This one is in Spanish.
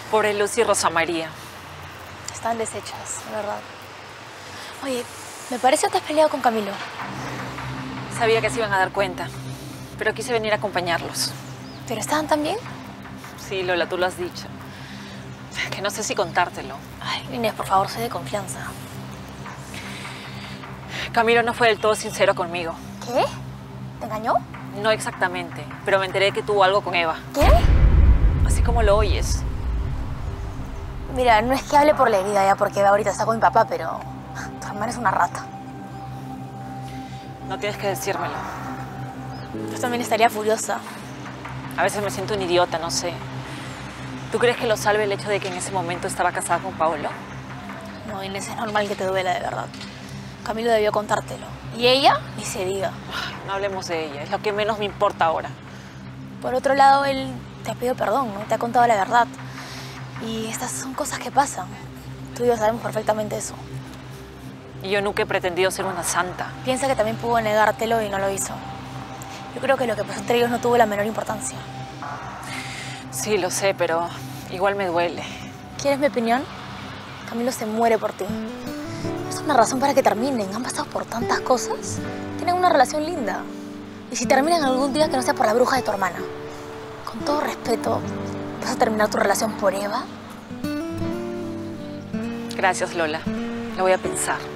Pobre Lucy y Rosa María. Están deshechas, de verdad. Oye, me parece que te has peleado con Camilo. Sabía que se iban a dar cuenta, pero quise venir a acompañarlos. ¿Pero estaban tan bien? Sí, Lola, tú lo has dicho. Que no sé si contártelo. Ay, Inés, por favor, sé de confianza. Camilo no fue del todo sincero conmigo. ¿Qué? ¿Te engañó? No exactamente, pero me enteré que tuvo algo con Eva. ¿Qué? Así como lo oyes. Mira, no es que hable por la herida ya, porque ahorita está con mi papá, pero tu hermana es una rata. No tienes que decírmelo. Yo también estaría furiosa. A veces me siento un idiota, no sé. ¿Tú crees que lo salve el hecho de que en ese momento estaba casada con Paolo? No, Inés, es normal que te duela de verdad. Camilo debió contártelo. Y ella, ni se diga. Ay, no hablemos de ella, es lo que menos me importa ahora. Por otro lado, él te ha pedido perdón, ¿no? Te ha contado la verdad. Y estas son cosas que pasan. Tú y yo sabemos perfectamente eso. Y yo nunca he pretendido ser una santa. Piensa que también pudo negártelo y no lo hizo. Yo creo que lo que pasó entre ellos no tuvo la menor importancia. Sí, lo sé, pero igual me duele. ¿Quieres mi opinión? Camilo se muere por ti. Es una razón para que terminen. Han pasado por tantas cosas. Tienen una relación linda. Y si terminan algún día, que no sea por la bruja de tu hermana. Con todo respeto, ¿vas a terminar tu relación por Eva? Gracias, Lola. Lo voy a pensar.